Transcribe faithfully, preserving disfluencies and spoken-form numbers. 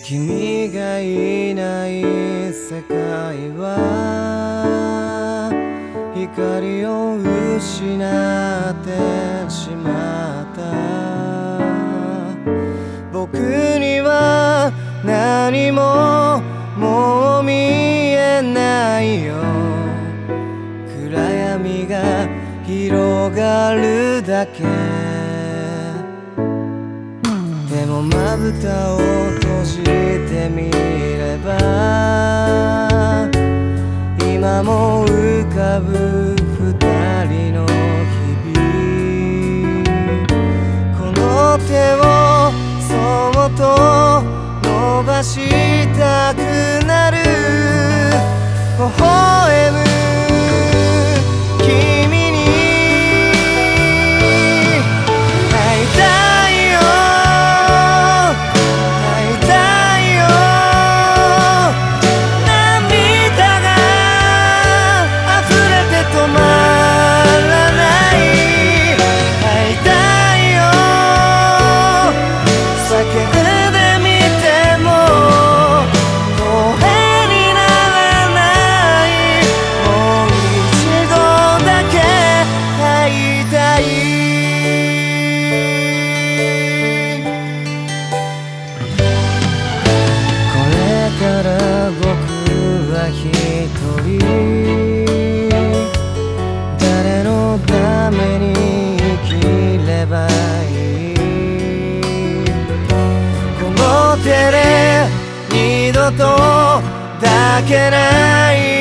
君がいない世界は光を失ってしまった。僕には何ももう見えないよ。暗闇が広がるだけ。でもまぶたを閉じてみれば今も浮かぶ二人の日々。この手をそっと伸ばしたくなる。微笑む君に会いたいよ。一人誰のために生きればいい。この手で二度と抱けない